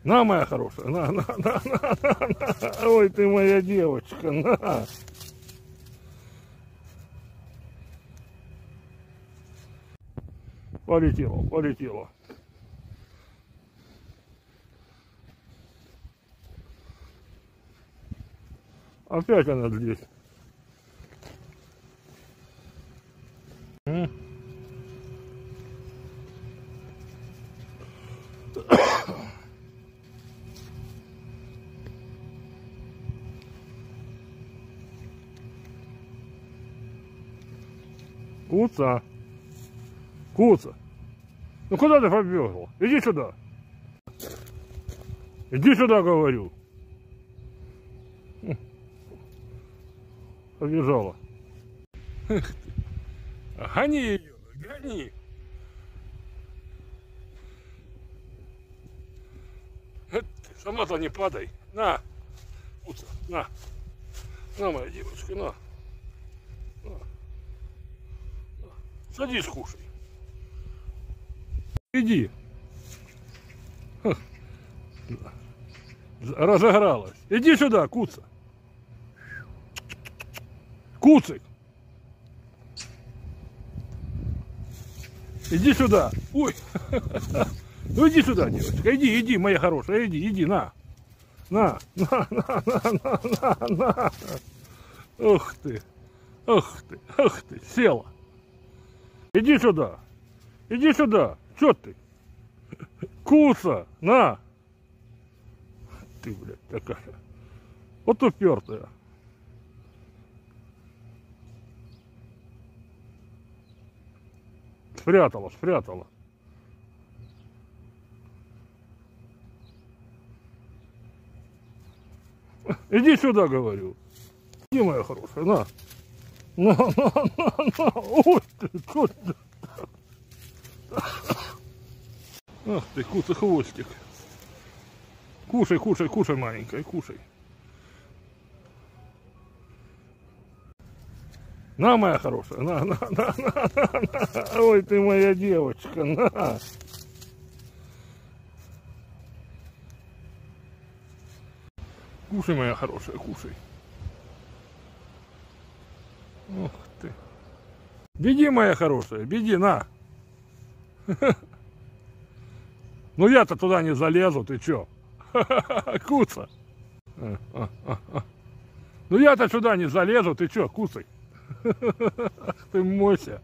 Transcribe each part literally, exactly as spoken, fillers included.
На, моя хорошая, на, на, на, на, на, на. Ой, ты моя девочка, на. Полетела, полетела. Опять она здесь. Куца. Куца. Ну куда ты побежал? Иди сюда. Иди сюда, говорю. Побежала. Гони ее, гони. Сама-то не падай. На. Куца, на. На, моя девочка, на. На. На. Садись, кушай. Иди. Разыгралась. Иди сюда, Куца. Куцик. Иди сюда. Ой. Ну иди сюда, девочка. Иди, иди, моя хорошая. Иди, иди, на. На, на, на, на, на, на, на. Ух ты. Ух ты. Ух ты. Села. Иди сюда. Иди сюда. Чё ты? Куца. На. Ты, блядь, такая. Вот упертая. Спрятала, спрятала. Иди сюда, говорю. Иди, моя хорошая, на. На, на, на, на. Ой ты, что ты? Ах ты, куца хвостик. Кушай, кушай, кушай, маленькая, кушай. На, моя хорошая, на, на, на, на, на, на. Ой, ты моя девочка, на. Кушай, моя хорошая, кушай. Ух ты. Беги, моя хорошая, беги, на. Ну я-то туда не залезу, ты чё? Куца. Ну я-то сюда не залезу, ты чё, куцай? Ты мойся.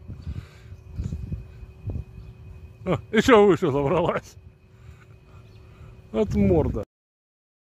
Еще выше забралась. От морда.